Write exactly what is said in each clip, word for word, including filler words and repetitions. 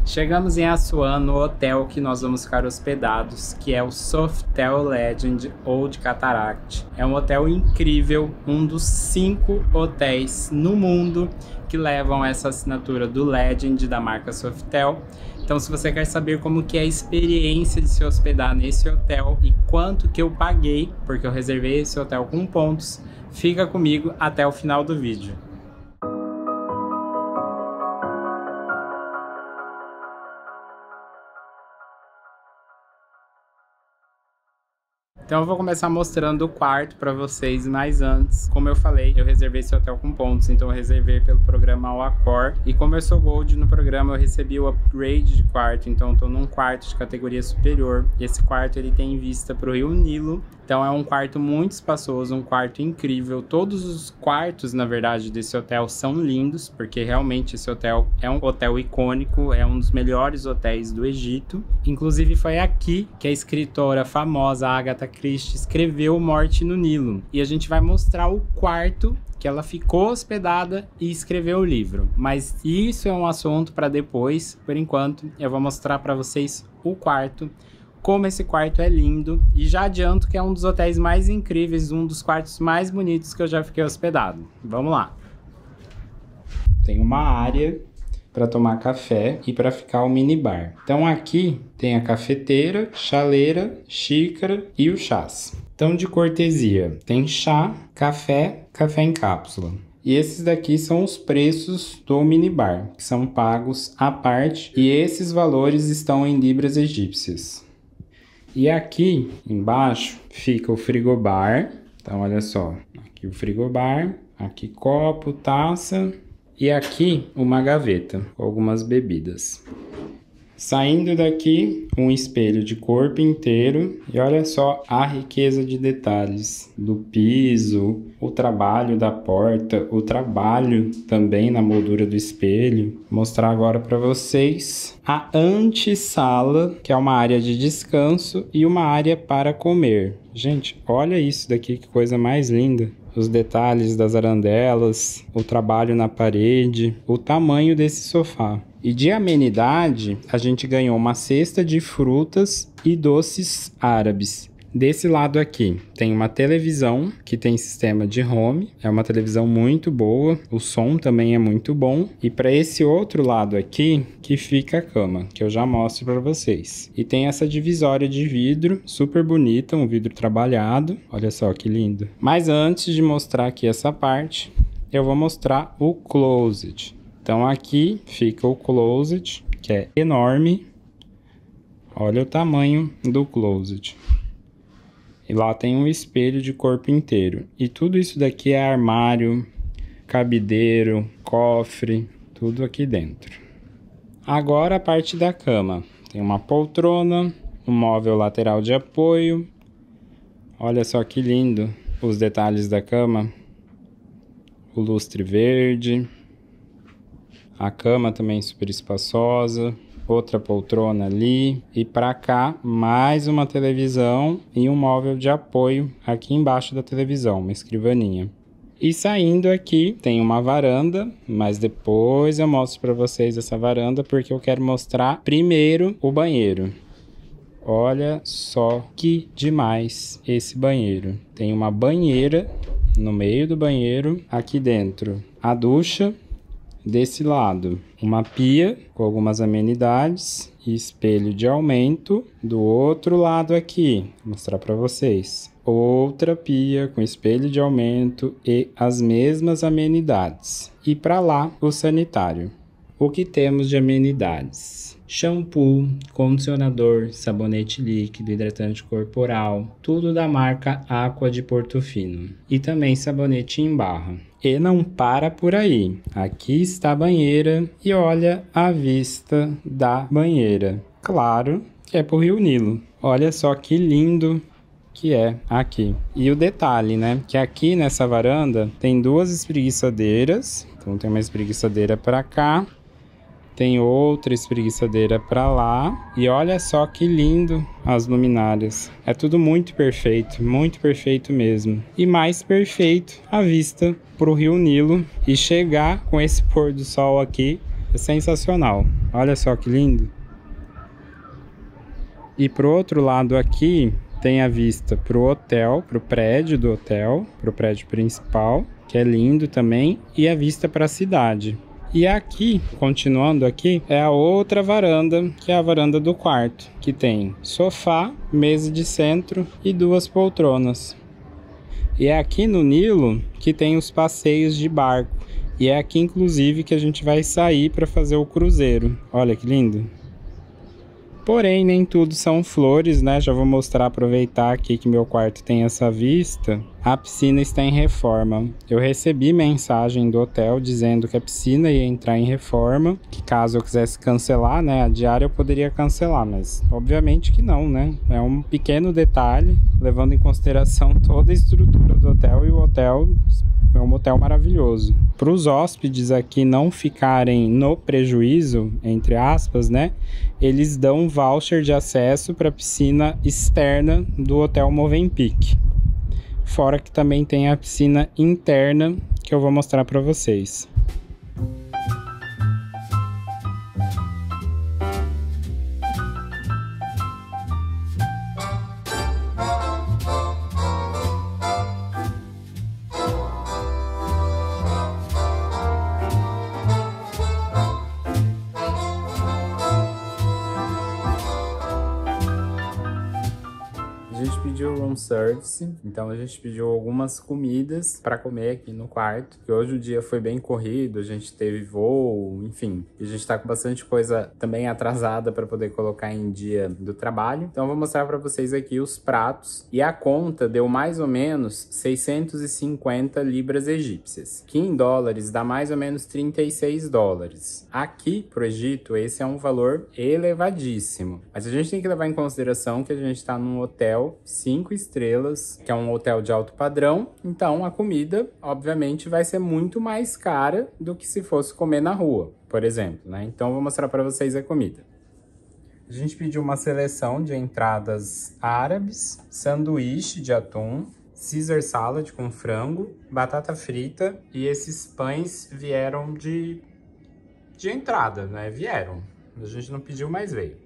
Chegamos em Assuan, no hotel que nós vamos ficar hospedados, que é o Sofitel Legend Old Cataract. É um hotel incrível, um dos cinco hotéis no mundo que levam essa assinatura do Legend da marca Sofitel. Então, se você quer saber como que é a experiência de se hospedar nesse hotel e quanto que eu paguei, porque eu reservei esse hotel com pontos, fica comigo até o final do vídeo. Então eu vou começar mostrando o quarto para vocês, mas antes, como eu falei, eu reservei esse hotel com pontos, então eu reservei pelo programa All Accor. E como eu sou Gold no programa, eu recebi o upgrade de quarto, então eu tô num quarto de categoria superior. E esse quarto ele tem vista para o Rio Nilo, então é um quarto muito espaçoso, um quarto incrível. Todos os quartos, na verdade, desse hotel são lindos, porque realmente esse hotel é um hotel icônico, é um dos melhores hotéis do Egito. Inclusive foi aqui que a escritora famosa Agatha Christie escreveu Morte no Nilo. E a gente vai mostrar o quarto que ela ficou hospedada e escreveu o livro. Mas isso é um assunto para depois. Por enquanto, eu vou mostrar para vocês o quarto, como esse quarto é lindo. E já adianto que é um dos hotéis mais incríveis, um dos quartos mais bonitos que eu já fiquei hospedado. Vamos lá. Tem uma área para tomar café e para ficar o minibar. Então aqui tem a cafeteira, chaleira, xícara e o chás. Então de cortesia, tem chá, café, café em cápsula. E esses daqui são os preços do minibar, que são pagos à parte, e esses valores estão em libras egípcias. E aqui embaixo fica o frigobar. Então olha só, aqui o frigobar, aqui copo, taça. E aqui uma gaveta com algumas bebidas. Saindo daqui, um espelho de corpo inteiro. E olha só a riqueza de detalhes do piso, o trabalho da porta, o trabalho também na moldura do espelho. Vou mostrar agora para vocês a antessala, que é uma área de descanso e uma área para comer. Gente, olha isso daqui, que coisa mais linda. Os detalhes das arandelas, o trabalho na parede, o tamanho desse sofá. E de amenidade, a gente ganhou uma cesta de frutas e doces árabes. Desse lado aqui, tem uma televisão que tem sistema de home. É uma televisão muito boa, o som também é muito bom. E para esse outro lado aqui, que fica a cama, que eu já mostro para vocês. E tem essa divisória de vidro, super bonita, um vidro trabalhado. Olha só que lindo. Mas antes de mostrar aqui essa parte, eu vou mostrar o closet. Então aqui fica o closet, que é enorme. Olha o tamanho do closet. E lá tem um espelho de corpo inteiro. E tudo isso daqui é armário, cabideiro, cofre, tudo aqui dentro. Agora a parte da cama. Tem uma poltrona, um móvel lateral de apoio. Olha só que lindo os detalhes da cama. O lustre verde. A cama também super espaçosa. Outra poltrona ali, e para cá mais uma televisão e um móvel de apoio aqui embaixo da televisão, uma escrivaninha. E saindo aqui tem uma varanda, mas depois eu mostro para vocês essa varanda porque eu quero mostrar primeiro o banheiro. Olha só que demais esse banheiro. Tem uma banheira no meio do banheiro, aqui dentro a ducha. Desse lado, uma pia com algumas amenidades e espelho de aumento. Do outro lado aqui, vou mostrar para vocês. Outra pia com espelho de aumento e as mesmas amenidades. E para lá, o sanitário. O que temos de amenidades? Shampoo, condicionador, sabonete líquido, hidratante corporal, tudo da marca Aqua de Portofino. E também sabonete em barra. E não para por aí. Aqui está a banheira e olha a vista da banheira. Claro que é pro Rio Nilo. Olha só que lindo que é aqui. E o detalhe, né? Que aqui nessa varanda tem duas espreguiçadeiras. Então tem uma espreguiçadeira para cá. Tem outra espreguiçadeira para lá. E olha só que lindo as luminárias. É tudo muito perfeito, muito perfeito mesmo. E mais perfeito a vista pro Rio Nilo. E chegar com esse pôr do sol aqui, É sensacional. Olha só que lindo. E pro outro lado aqui, tem a vista pro hotel, pro prédio do hotel, pro prédio principal, que é lindo também, e a vista para a cidade. E aqui, continuando aqui, é a outra varanda, que é a varanda do quarto, que tem sofá, mesa de centro e duas poltronas. E é aqui no Nilo que tem os passeios de barco. E é aqui, inclusive, que a gente vai sair para fazer o cruzeiro. Olha que lindo! Porém, nem tudo são flores, né? Já vou mostrar, aproveitar aqui que meu quarto tem essa vista. A piscina está em reforma. Eu recebi mensagem do hotel dizendo que a piscina ia entrar em reforma, que caso eu quisesse cancelar, né, a diária eu poderia cancelar, mas obviamente que não, né? É um pequeno detalhe, levando em consideração toda a estrutura do hotel, e o hotel é um hotel maravilhoso. Para os hóspedes aqui não ficarem no prejuízo, entre aspas, né, eles dão um voucher de acesso para a piscina externa do Hotel Movenpick. Fora que também tem a piscina interna, que eu vou mostrar para vocês. A gente pediu room service, então a gente pediu algumas comidas para comer aqui no quarto, que hoje o dia foi bem corrido, a gente teve voo, enfim, e a gente tá com bastante coisa também atrasada para poder colocar em dia do trabalho. Então eu vou mostrar para vocês aqui os pratos, e a conta deu mais ou menos seiscentos e cinquenta libras egípcias, que em dólares dá mais ou menos trinta e seis dólares. Aqui pro Egito esse é um valor elevadíssimo, mas a gente tem que levar em consideração que a gente tá num hotel cinco estrelas, que é um hotel de alto padrão, então a comida, obviamente, vai ser muito mais cara do que se fosse comer na rua, por exemplo, né? Então, eu vou mostrar para vocês a comida. A gente pediu uma seleção de entradas árabes, sanduíche de atum, Caesar salad com frango, batata frita, e esses pães vieram de, de entrada, né? Vieram. A gente não pediu, mas veio.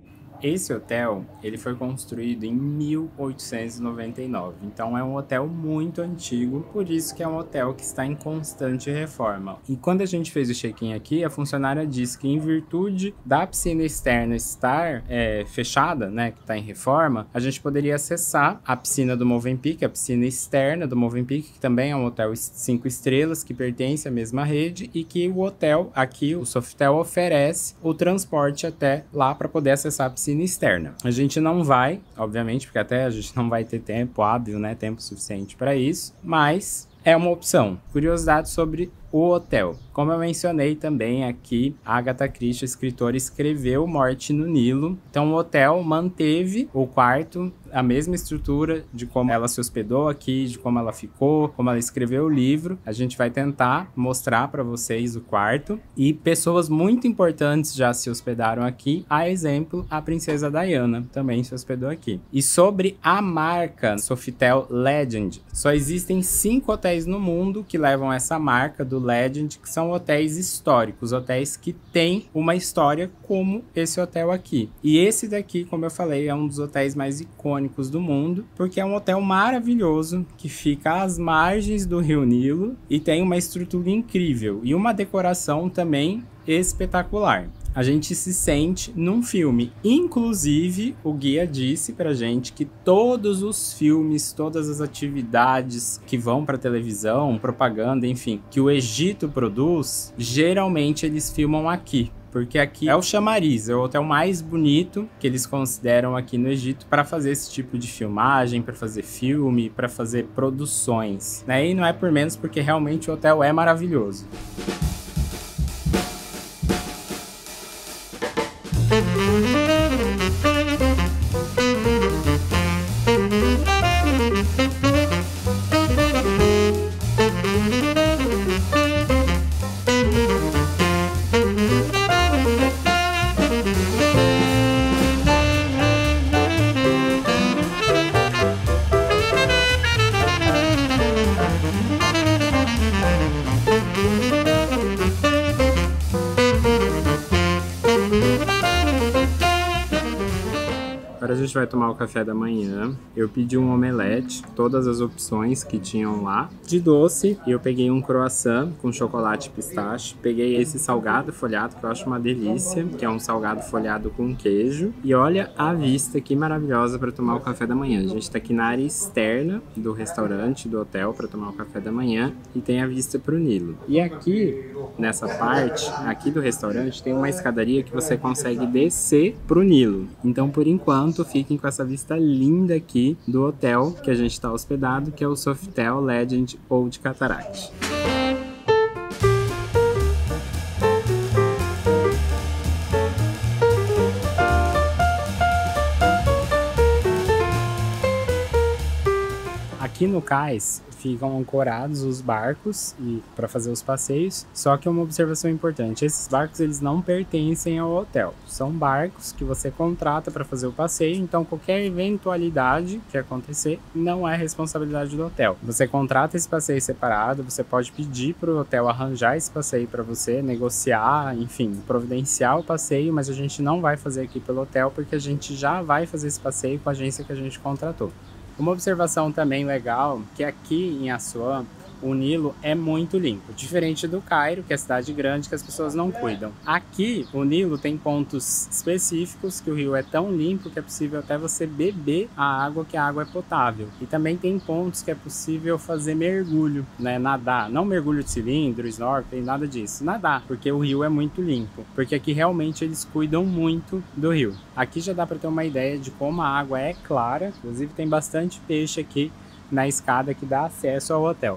Esse hotel, ele foi construído em mil oitocentos e noventa e nove, então é um hotel muito antigo, por isso que é um hotel que está em constante reforma. E quando a gente fez o check-in aqui, a funcionária disse que em virtude da piscina externa estar é, fechada, né, que está em reforma, a gente poderia acessar a piscina do Movenpick, a piscina externa do Movenpick, que também é um hotel cinco estrelas, que pertence à mesma rede, e que o hotel aqui, o Sofitel, oferece o transporte até lá para poder acessar a piscina externa. A gente não vai, obviamente, porque até a gente não vai ter tempo hábil, né, tempo suficiente para isso, mas é uma opção. Curiosidade sobre o hotel. Como eu mencionei também aqui, Agatha Christie, escritora, escreveu Morte no Nilo. Então o hotel manteve o quarto, a mesma estrutura de como ela se hospedou aqui, de como ela ficou, como ela escreveu o livro. A gente vai tentar mostrar para vocês o quarto. E pessoas muito importantes já se hospedaram aqui. A exemplo, a princesa Diana também se hospedou aqui. E sobre a marca Sofitel Legend, só existem cinco hotéis no mundo que levam essa marca do Legend, que são hotéis históricos, hotéis que têm uma história como esse hotel aqui. E esse daqui, como eu falei, é um dos hotéis mais icônicos do mundo, porque é um hotel maravilhoso, que fica às margens do Rio Nilo e tem uma estrutura incrível e uma decoração também espetacular. A gente se sente num filme. Inclusive, o guia disse pra gente que todos os filmes, todas as atividades que vão pra televisão, propaganda, enfim, que o Egito produz, geralmente eles filmam aqui. Porque aqui é o chamariz, é o hotel mais bonito que eles consideram aqui no Egito para fazer esse tipo de filmagem, para fazer filme, para fazer produções, né? E não é por menos porque realmente o hotel é maravilhoso. Agora a gente vai tomar o café da manhã. Eu pedi um omelete, todas as opções que tinham lá. De doce, eu peguei um croissant com chocolate pistache. Peguei esse salgado folhado, que eu acho uma delícia, que é um salgado folhado com queijo. E olha a vista que maravilhosa para tomar o café da manhã. A gente tá aqui na área externa do restaurante, do hotel, para tomar o café da manhã. E tem a vista pro Nilo. E aqui, nessa parte, aqui do restaurante, tem uma escadaria que você consegue descer pro Nilo. Então, por enquanto, fiquem com essa vista linda aqui do hotel que a gente está hospedado, que é o Sofitel Legend Old Cataract. Aqui no cais ficam ancorados os barcos e para fazer os passeios. Só que uma observação importante, esses barcos eles não pertencem ao hotel. São barcos que você contrata para fazer o passeio, então qualquer eventualidade que acontecer não é responsabilidade do hotel. Você contrata esse passeio separado, você pode pedir para o hotel arranjar esse passeio para você, negociar, enfim, providenciar o passeio, mas a gente não vai fazer aqui pelo hotel porque a gente já vai fazer esse passeio com a agência que a gente contratou. Uma observação também legal, que aqui em Assuã, o Nilo é muito limpo, diferente do Cairo, que é cidade grande, que as pessoas não cuidam. Aqui, o Nilo tem pontos específicos que o rio é tão limpo que é possível até você beber a água, que a água é potável. E também tem pontos que é possível fazer mergulho, né, nadar. Não mergulho de cilindro, snorkel, nada disso. Nadar, porque o rio é muito limpo. Porque aqui realmente eles cuidam muito do rio. Aqui já dá para ter uma ideia de como a água é clara. Inclusive tem bastante peixe aqui na escada que dá acesso ao hotel.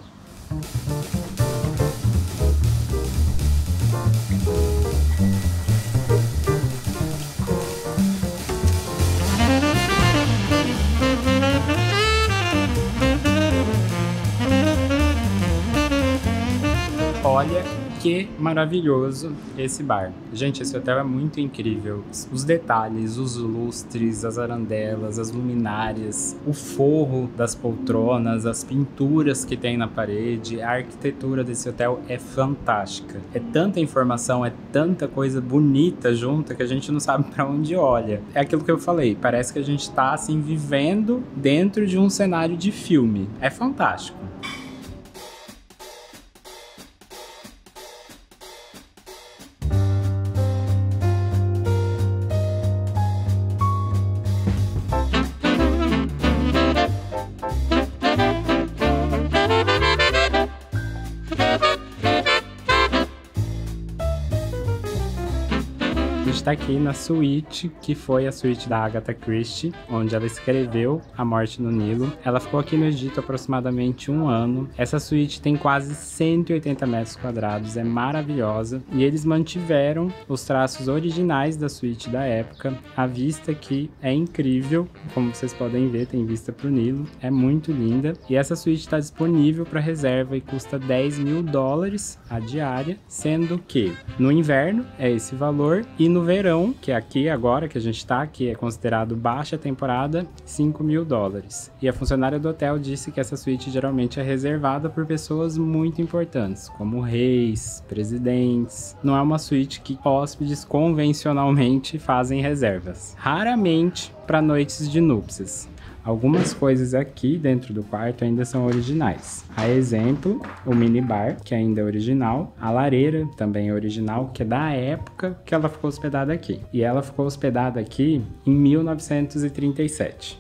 Olha que maravilhoso esse bar. Gente, esse hotel é muito incrível. Os detalhes, os lustres, as arandelas, as luminárias, o forro das poltronas, as pinturas que tem na parede, a arquitetura desse hotel é fantástica. É tanta informação, é tanta coisa bonita junta que a gente não sabe para onde olha. É aquilo que eu falei, parece que a gente tá assim vivendo dentro de um cenário de filme. É fantástico. A gente tá aqui na suíte, que foi a suíte da Agatha Christie, onde ela escreveu A Morte no Nilo. Ela ficou aqui no Egito aproximadamente um ano. Essa suíte tem quase cento e oitenta metros quadrados, é maravilhosa. E eles mantiveram os traços originais da suíte da época. A vista aqui é incrível, como vocês podem ver, tem vista pro Nilo. É muito linda. E essa suíte está disponível para reserva e custa dez mil dólares a diária, sendo que no inverno é esse valor e no verão, que é aqui agora que a gente tá, que é considerado baixa temporada, cinco mil dólares. E a funcionária do hotel disse que essa suíte geralmente é reservada por pessoas muito importantes, como reis, presidentes. Não é uma suíte que hóspedes convencionalmente fazem reservas. Raramente para noites de núpcias. Algumas coisas aqui dentro do quarto ainda são originais. A exemplo, o minibar, que ainda é original. A lareira, também é original, que é da época que ela ficou hospedada aqui. E ela ficou hospedada aqui em mil novecentos e trinta e sete.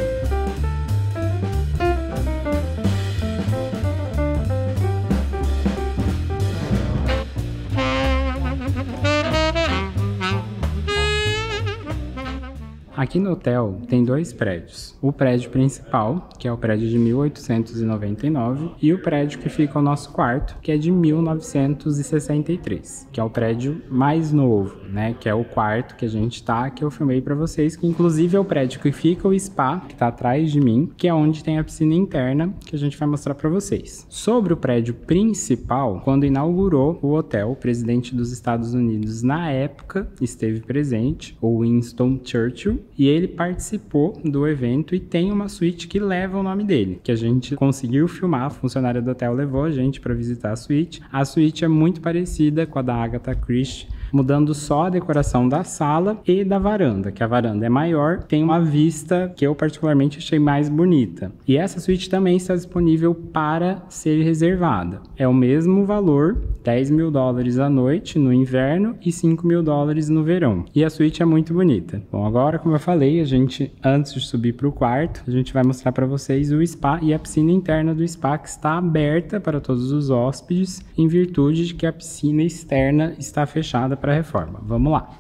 Aqui no hotel tem dois prédios. O prédio principal, que é o prédio de mil oitocentos e noventa e nove, e o prédio que fica ao nosso quarto, que é de mil novecentos e sessenta e três, que é o prédio mais novo, né? Que é o quarto que a gente tá, que eu filmei pra vocês, que inclusive é o prédio que fica o spa, que tá atrás de mim, que é onde tem a piscina interna, que a gente vai mostrar pra vocês. Sobre o prédio principal, quando inaugurou o hotel, o presidente dos Estados Unidos na época esteve presente, o Winston Churchill, e ele participou do evento e tem uma suíte que leva o nome dele, que a gente conseguiu filmar, a funcionária do hotel levou a gente para visitar a suíte. A suíte é muito parecida com a da Agatha Christie, mudando só a decoração da sala e da varanda, que a varanda é maior, tem uma vista que eu particularmente achei mais bonita. E essa suíte também está disponível para ser reservada. É o mesmo valor, dez mil dólares à noite no inverno e cinco mil dólares no verão. E a suíte é muito bonita. Bom, agora, como eu falei, a gente, antes de subir para o quarto, a gente vai mostrar para vocês o spa e a piscina interna do spa, que está aberta para todos os hóspedes, em virtude de que a piscina externa está fechada para reforma. Vamos lá!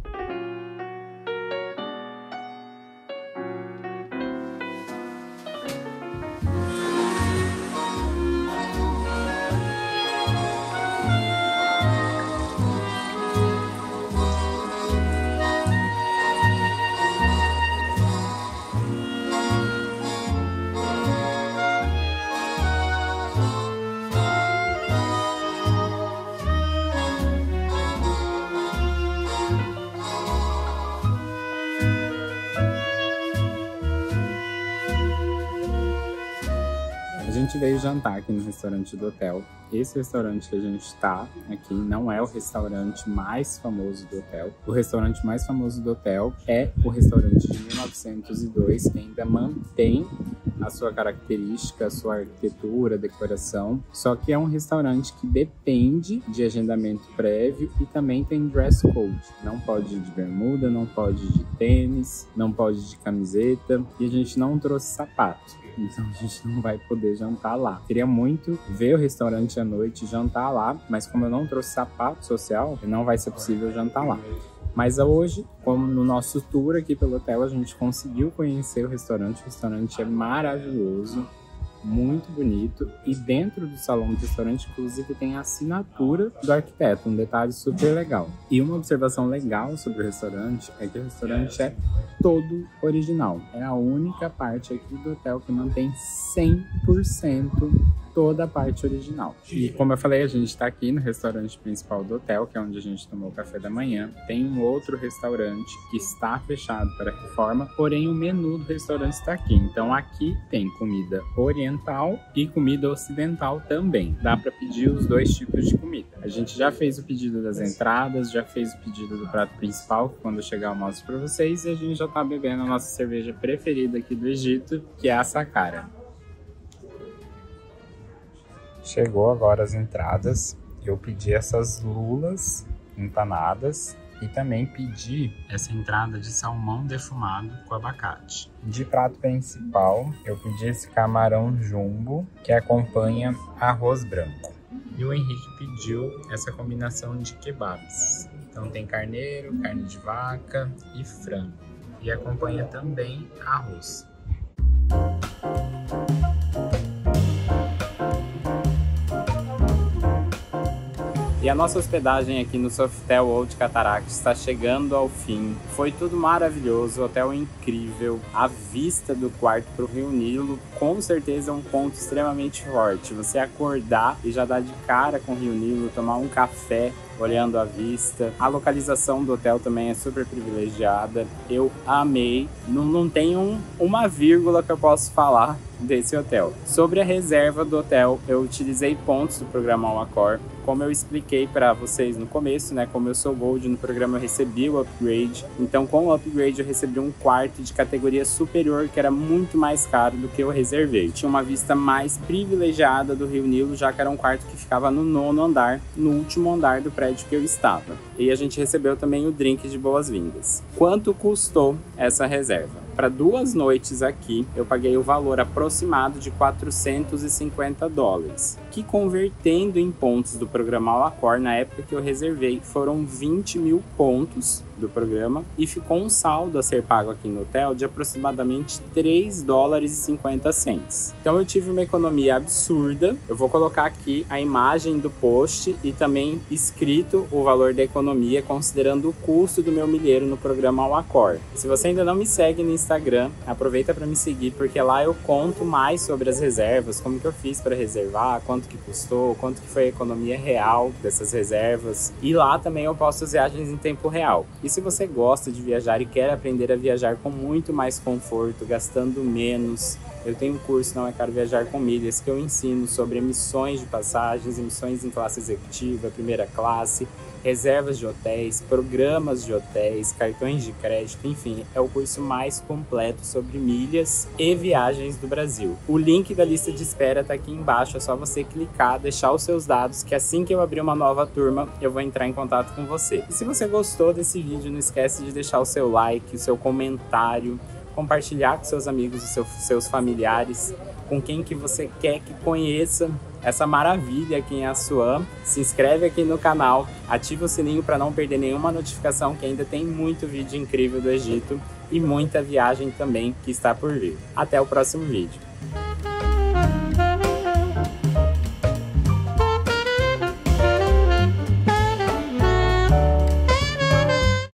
A gente veio jantar aqui no restaurante do hotel. Esse restaurante que a gente está aqui não é o restaurante mais famoso do hotel. O restaurante mais famoso do hotel é o restaurante de mil novecentos e dois, que ainda mantém a sua característica, a sua arquitetura, decoração. Só que é um restaurante que depende de agendamento prévio e também tem dress code. Não pode ir de bermuda, não pode ir de tênis, não pode ir de camiseta. E a gente não trouxe sapato. Então a gente não vai poder jantar lá. Queria muito ver o restaurante à noite e jantar lá, mas como eu não trouxe sapato social, não vai ser possível jantar lá. Mas hoje, como no nosso tour aqui pelo hotel, a gente conseguiu conhecer o restaurante. O restaurante é maravilhoso, muito bonito. E dentro do salão do restaurante, inclusive, tem a assinatura do arquiteto, um detalhe super legal. E uma observação legal sobre o restaurante é que o restaurante é todo original. É a única parte aqui do hotel que mantém cem por cento toda a parte original. E como eu falei, a gente está aqui no restaurante principal do hotel, que é onde a gente tomou o café da manhã. Tem um outro restaurante que está fechado para reforma, porém o menu do restaurante está aqui. Então aqui tem comida oriental e comida ocidental também. Dá para pedir os dois tipos de comida. A gente já fez o pedido das entradas, já fez o pedido do prato principal, que quando chegar eu mostro para vocês, e a gente já está bebendo a nossa cerveja preferida aqui do Egito, que é a Sakara. Chegou agora as entradas. Eu pedi essas lulas empanadas e também pedi essa entrada de salmão defumado com abacate. De prato principal, eu pedi esse camarão jumbo que acompanha arroz branco. E o Henrique pediu essa combinação de kebabs. Então tem carneiro, carne de vaca e frango. E acompanha também arroz. E a nossa hospedagem aqui no Sofitel Old Cataract está chegando ao fim. Foi tudo maravilhoso, o hotel é incrível. A vista do quarto para o Rio Nilo com certeza é um ponto extremamente forte. Você acordar e já dar de cara com o Rio Nilo, tomar um café olhando a vista. A localização do hotel também é super privilegiada. Eu amei. Não, não tem um, uma vírgula que eu posso falar desse hotel. Sobre a reserva do hotel, eu utilizei pontos do programa All Accor. Como eu expliquei para vocês no começo, né? Como eu sou Gold no programa, eu recebi o upgrade. Então, com o upgrade, eu recebi um quarto de categoria superior, que era muito mais caro do que eu reservei. Tinha uma vista mais privilegiada do Rio Nilo, já que era um quarto que ficava no nono andar, no último andar do prédio que eu estava. E a gente recebeu também o drink de boas-vindas. Quanto custou essa reserva? Para duas noites aqui, eu paguei o valor aproximado de quatrocentos e cinquenta dólares, que convertendo em pontos do programa All Accor, na época que eu reservei, foram vinte mil pontos do programa e ficou um saldo a ser pago aqui no hotel de aproximadamente três dólares e cinquenta centavos. Então eu tive uma economia absurda. Eu vou colocar aqui a imagem do post e também escrito o valor da economia considerando o custo do meu milheiro no programa All Accor. Se você ainda não me segue no Instagram, aproveita para me seguir, porque lá eu conto mais sobre as reservas, como que eu fiz para reservar, quanto que custou, quanto que foi a economia real dessas reservas, e lá também eu posto as viagens em tempo real. E se você gosta de viajar e quer aprender a viajar com muito mais conforto, gastando menos, Eu tenho um curso Não é Caro Viajar com Milhas, que eu ensino sobre emissões de passagens, emissões em classe executiva, primeira classe, reservas de hotéis, programas de hotéis, cartões de crédito, enfim, é o curso mais completo sobre milhas e viagens do Brasil. O link da lista de espera tá aqui embaixo, é só você clicar, deixar os seus dados, que assim que eu abrir uma nova turma, eu vou entrar em contato com você. E se você gostou desse vídeo, não esquece de deixar o seu like, o seu comentário, compartilhar com seus amigos e seus, seus familiares, com quem que você quer que conheça essa maravilha aqui em Assuã. Se inscreve aqui no canal, ativa o sininho para não perder nenhuma notificação, que ainda tem muito vídeo incrível do Egito e muita viagem também que está por vir. Até o próximo vídeo.